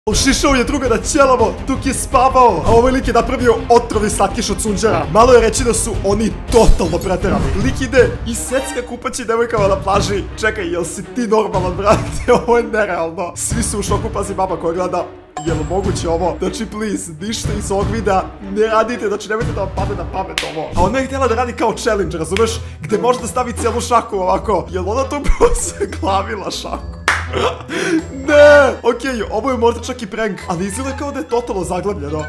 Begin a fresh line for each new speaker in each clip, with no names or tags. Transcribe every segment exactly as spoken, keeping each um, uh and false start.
Ušišao je druga na ćelavo dok je spavao, a ovaj lik je napravio otrovi slatkiš od sunđera. Malo je reći da su oni totalno preterali. Lik ide i secka kupaći devojkama na plaži. Čekaj, jel si ti normalan, brate? Ovo je nerealno. Svi su u šoku, pazi baba koja gleda. Jel moguće ovo? Znači, please, ništa iz ovog videa ne radite, znači nemojte da vam padne na pamet ovo. A ona je htjela da radi kao challenge, razumeš? Gde može da stavi cijelu šaku ovako. Jel ona tu glavila šaku? Ne, okej, ovo je možda čak i prank, ali izgleda kao da je totalno zaglavljeno.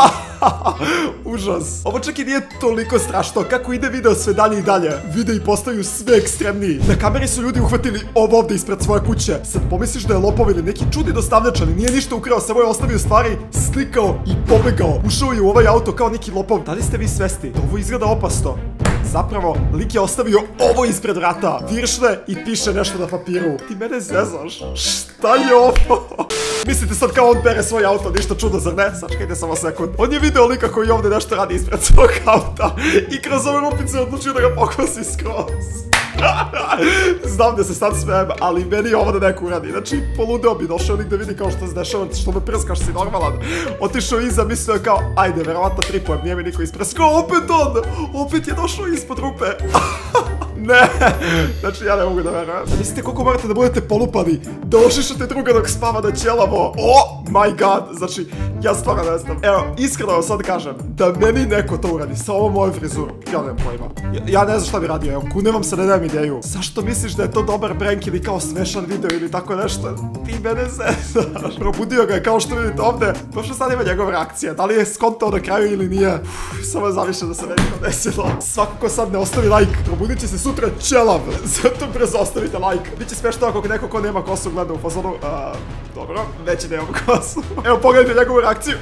Užas. Ovo čak i nije toliko strašno. Kako ide video sve dalje i dalje, videi postaju sve ekstremniji. Na kameri su ljudi uhvatili ovo ovdje ispred svoje kuće. Sad pomisliš da je lopov ili neki čudni dostavljač, ali nije ništa ukrao, samo je ostavio stvari, slikao i pobegao. Ušao je u ovaj auto kao neki lopov. Da li ste vi svesni da ovo izgleda opasno? Zapravo, lik je ostavio ovo ispred vrata, viršle i piše nešto na papiru. Ti mene zezaš? Šta je ovo? Mislite sad kao on pere svoj auto, ništa čudo, zar ne? Sačekajte samo sekund. On je video lika koji ovdje nešto radi ispred svog auta i kroz ove rupice odlučio da ga pokosi skroz. Znam da se sad smijem, ali meni je ovo da neko uradi. Znači, poludeo bi, došao lik da vidi kao što se dešava, što me prskaš, si normalan. Otišao iza, mislio je kao, ajde, verovatno tripujem, nije mi niko isprskao, opet on! Opet je došao ispod rupe. Ne, znači ja ne mogu da verujem. Mislite koliko morate da budete polupani, da ošišate druga dok spava na ćelavo. Oh my god, znači, ja stvarno ne znam. Evo, iskreno sad kažem, da meni neko to uradi sa ovom mojom frizurom, ja nemam pojma. Ja, ja ne znam šta bi radio, evo, kunevam se, ne dajem ideju. Zašto misliš da je to dobar prank ili kao smešan video ili tako nešto? Ti mene zezaš. Probudio ga je kao što vidite ovde. Prošlo sad ima njegova reakcija, da li je skontao na kraju ili nije. Uf, samo je zaviše da se meni to desilo. Svako ko sad ne ostavi like, probudit će se sutra ćelav. Zato brzo ostavite like. Biće smešno ako neko ko nema kosu gleda u fazonu. Dobro, neće nemam kosu. Evo pogledajte njegovu reakciju.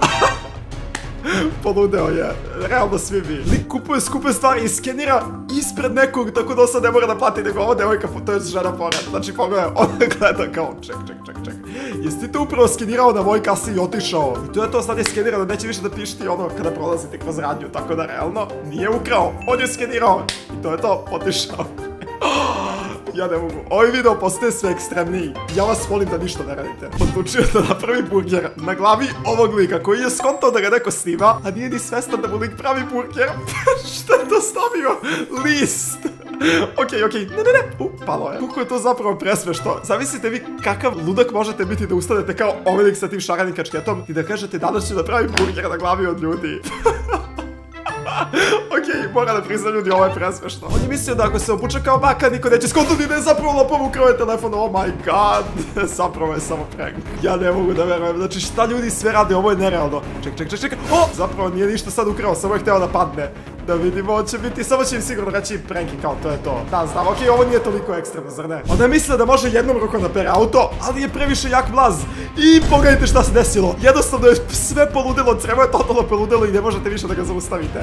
Poludeo je, realno svi vi. Lik kupuje skupe stvari i skenira ispred nekog, tako da sad ne mora da plati nego ovo devojka, to je žena pored. Znači pogledaj, ona gleda kao ček, ček, ček, ček. Jesi ti to upravo skenirao na moj kasi i otišao? I to je to, sad je skenirano, neće više da pišti ono kada prolazite kroz radnju, tako da realno nije ukrao, on je skenirao. I to je to, otišao. Ja ne mogu. Ovaj video postaje sve ekstremniji. Ja vas molim da ništa ne radite. Odlučio da napravi burger na glavi ovog lika koji je skontao da ga neko snima, a nije ni svestan da mu lik pravi burger. Šta je to stavio? List. Okej, okej, ne, ne, ne, u, palo je. Kako je to zapravo presmešno. Zamislite vi kakav ludak možete biti da ustanete kao ovaj lik sa tim šaranim kačketom i da kažete danas ću da pravi burger na glavi od ljudi. Okej, mora da prizna ljudi, ovo je presmešno. On je mislio da ako se obuče kao baka, niko neće skontati da je zapravo lopov ukrao je telefon. Oh my god, zapravo je samo prank. Ja ne mogu da verujem, znači šta ljudi sve rade, ovo je nerealno. Ček, ček, ček, ček, o, zapravo nije ništa sad ukrao, samo je hteo da padne. Da vidimo, on će biti, samo će im sigurno reći prank i kao, to je to. Da, znam, okej, ovo nije toliko ekstremno, zar ne? Ona je mislila da može jednom rukom da pere auto, ali je previše jak mlaz. I pogledajte šta se desilo. Jednostavno je sve poludelo, crevo je totalno poludelo i ne možete više da ga zaustavite.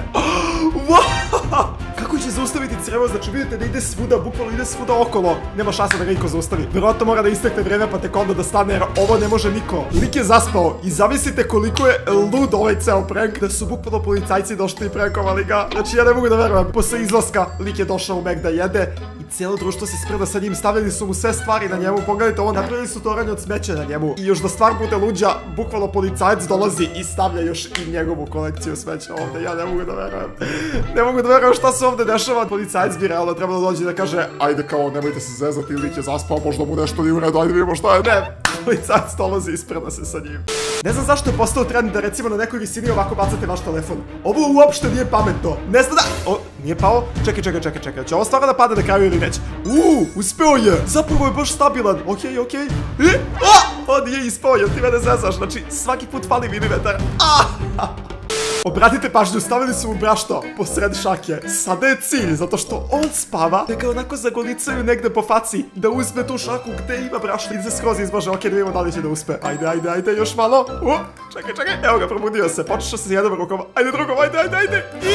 Kako će zaustaviti crevo? Znači vidite da ide svuda, bukvalno ide svuda okolo. Nema šanse da ga niko zaustavi. Verovatno mora da istekne vreme pa tek onda da stane jer ovo ne može niko. Lik je zaspao i zamislite koliko je lud ovaj ceo prank da su bukvalno policajci došli i prankovali ga. Znači ja ne mogu da verujem. Posle izlaska lik je došao u Mek da jede i cijelo društvo se spreda sa njim, stavljali su mu sve stvari na njemu. Pogledajte ovo, napravili su toranje od smeća na njemu. I još da stvar bude luđa, bukvalno policajac dolazi i stavlja još i njegovu kolekciju smeća ovde. Ja ne mogu da verujem. Ne mogu da verujem šta se ovde dešava. Policajac bi realno trebalo da dođe da kaže ajde kao nemojte se zezati, lik je zaspao, možda mu nešto nije u redu, ajde vidimo šta je. Ne, policajac dolazi i spreda se sa njim. Ne znam zašto je postao trend da recimo na nekoj visini ovako bacate vaš telefon. Ovo uopšte nije pametno. Ne znam da... O, nije pao? Čekaj, čekaj, čekaj, čekaj. Će ovo stvarno da pada na kraju ili neće? Uuu, uspeo je. Zapravo je baš stabilan. Okej, okej. I... O, on nije ispao, jer ti mene zezaš. Znači, svaki put fali milimetar. Obratite pažnju, stavili su mu brašno po sred šake. Sada je cilj, zato što on spava, da ga onako zagolicaju negde po faci, da uzme tu šaku gde ima brašno i da se skroz izmaže. Ok, da vidimo da li će da uspe. Ajde, ajde, ajde, još malo. U, čekaj, čekaj, evo ga, probudio se. Počešao se s jednom rukom. Ajde, drugom, ajde, ajde, ajde. I...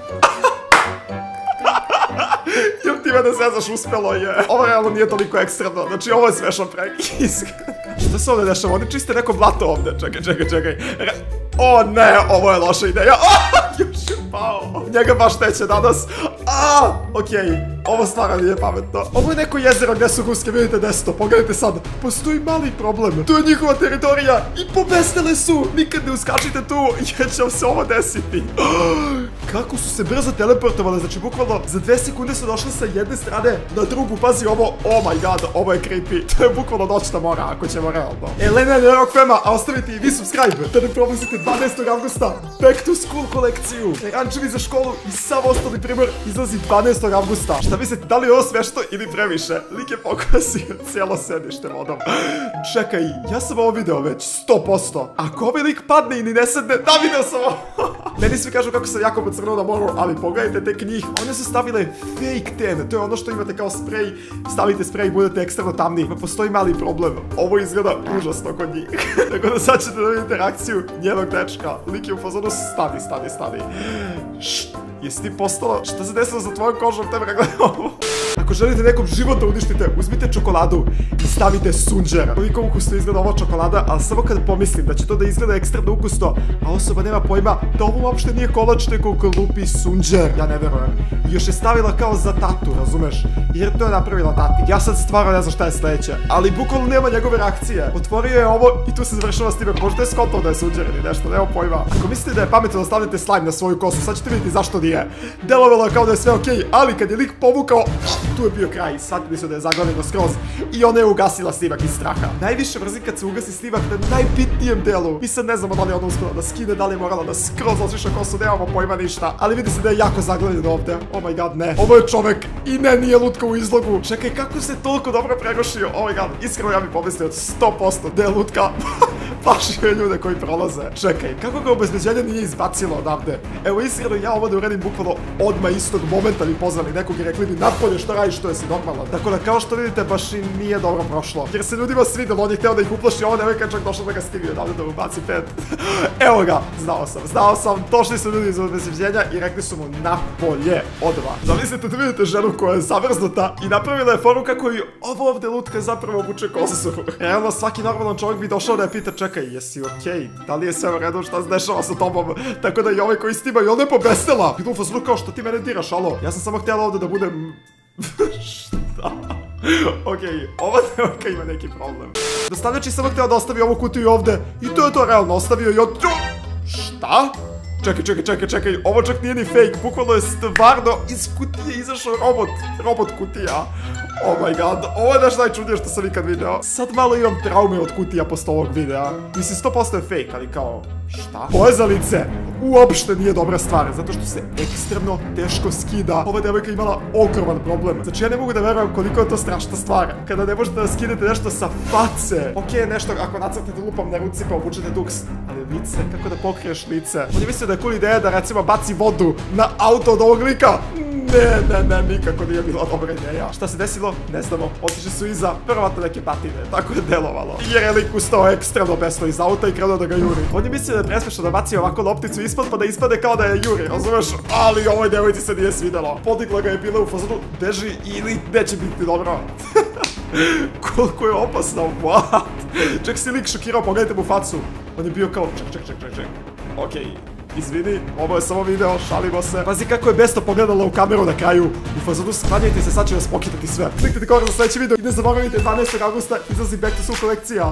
Jer ti mene zezaš, uspelo je. Ovo realno nije toliko ekstremno, znači ovo je smešan prank. Što se ovdje dešava? Oni čiste neko blato ovdje. Čekaj, čekaj, čekaj. O ne, ovo je loša ideja. pao. Njega baš neće danas. A, okej, ovo stvarno nije pametno. Ovo je neko jezero gdje su ruske, vidite desto, pogledajte sad. Postoji mali problem. To je njihova teritorija i pobestile su. Nikad ne uskačite tu jer će vam se ovo desiti. Kako su se brzo teleportovali, znači bukvalno za dve sekunde su došli sa jedne strane na drugu, pazi ovo, oh my god, ovo je creepy, to je bukvalno noćna mora, ako ćemo realno. Elena je Rock Fema, a ostavite i vi subscribe, da ne propustite dvanaestog avgusta Back to School kolekciju. Rančevi za školu i sav ostali primjer izlazi dvanaestog avgusta. Šta mislite, da li je ovo svešto ili previše? Lik je pokosio cijelo sedište vodom. Čekaj, ja sam ovo video već, sto posto. Ako ovaj lik padne i ni ne sedne, da video sam ovo. Meni svi kažu kako sam jako pocrnuo na moru, ali pogledajte tek njih. One su stavile fake tan, to je ono što imate kao sprej. Stavite sprej i budete ekstremno tamni. Ma postoji mali problem, ovo izgleda užasno kod njih. Tako da sad ćete da vidite reakciju njenog dečka. Lik je u fazonu, stani, stani, stani. Št, jesi ti postala? Šta se desilo za tvojom kožom? Tebe gledaj ovo. Ako želite nekom život da uništite, uzmite čokoladu i stavite sunđer. Koliko ukusno izgleda ova čokolada, ali samo kad pomislim da će to da izgleda ekstremno ukusno, a osoba nema pojma da ovo uopšte nije kolač nego lupi sunđer. Ja ne verujem. I još je stavila kao za tatu, razumeš? Jer to je napravila tati. Ja sad stvarno ne znam šta je sledeće, ali bukvalno nema njegove reakcije. Otvorio je ovo i tu se završava s time. Možda je skontao da je sunđer ili nešto, nema pojma. Ako mislite da je pametno da stavite slime na svoju kosu, sad ćete vidjeti zašto nije. Delovalo je kao da je sve okej, ali kad je lik povukao, tu je bio kraj, shvatili su da je zaglavljeno skroz i ona je ugasila snimak iz straha. Najviše mrzim kad se ugasi snimak na najbitnijem delu. Mi sad ne znamo da li je ona uspela da skine, da li je morala da skroz osviša kosu, nemamo pojma ništa. Ali vidi se da je jako zaglavljeno ovdje. Oh my god, ne. Ovo je čovek i ne, nije lutka u izlogu. Čekaj, kako se toliko dobro pregošio. Oh my god, iskreno ja bih pomislio od sto posto da je lutka. Plašio je ljude koji prolaze. Čekaj, kako ga obezbeđenje nije izbacilo odavde? Evo iskreno ja ovo da uradim bukvalno odmah istog momenta bi pozvali nekog i rekli bi napolje što radiš, što je si normalno. Tako da kao što vidite baš i nije dobro prošlo. Jer se ljudima svidjelo, on je hteo da ih uplaši, ovo devojka je čak došla da ga stigne odavde da mu baci pet. Evo ga, znao sam, znao sam, došli su ljudi iz obezbeđenja i rekli su mu napolje odmah. Zamislite da vidite ženu koja je zamrznuta i napravila je foru kako i ovo ovdje lutka zapravo obuče kosu. Realno svaki normalan čovjek bi došao da je pita čekaj, jesi okej, da li je sve u redu, šta se dešava sa tobom? Tako da i ovaj koji snima i ona je pobestila. Idu u fazonu kao što ti mene diraš, alo. Ja sam samo htjela ovdje da budem... Šta? Okej, ova devojka ima neki problem. Dostavljač je samo htjela da ostavi ovu kutiju ovdje i to je to realno, ostavio i od... Šta? Čekaj, čekaj, čekaj, čekaj, ovo čak nije ni fake, bukvalno je stvarno iz kutije izašao robot, robot kutija. Oh my god, ovo je nešto najčudnije što sam ikad video. Sad malo imam traume od kutija posle ovog videa. Mislim, sto posto je fake, ali kao... Šta? Povezalice uopšte nije dobra stvar, zato što se ekstremno teško skida. Ova devojka imala ogroman problem. Znači ja ne mogu da verujem koliko je to strašna stvar. Kada ne možete da skidete nešto sa face. Okej, nešto ako nacrtate lupam na ruci pa obučete duks. Ali lice, kako da pokriješ lice? On je mislio da je cool ideja da recimo baci vodu na auto od ovog lika. Ne, ne, ne, nikako nije bila dobra ideja. Šta se desilo? Ne znamo. Otišli su iza, verovatno neke batine. Tako je delovalo. Jer je lik ustao ekstremno besno iz auta i krenuo da ga juri. On je mislio da je presmešno da baci ovako lopticu ispod pa da ispade kao da je juri, razumeš? Ali ovoj devojci se nije svidelo. Podigla ga je bila u fazonu, beži ili neće biti dobro. Koliko je opasno, what? Ček si lik šokirao, pogledajte mu facu. On je bio kao, ček, ček, ček, ček, ček. Okej. Izvini, ovo je samo video, šalimo se. Pazi kako je besto pogledala u kameru na kraju. U fazonu sklanjajte se, sad će vas pokitati sve. Kliknite korak za sljedeći video i ne zaboravite dvanaestog avgusta izlazi Back to School kolekcija.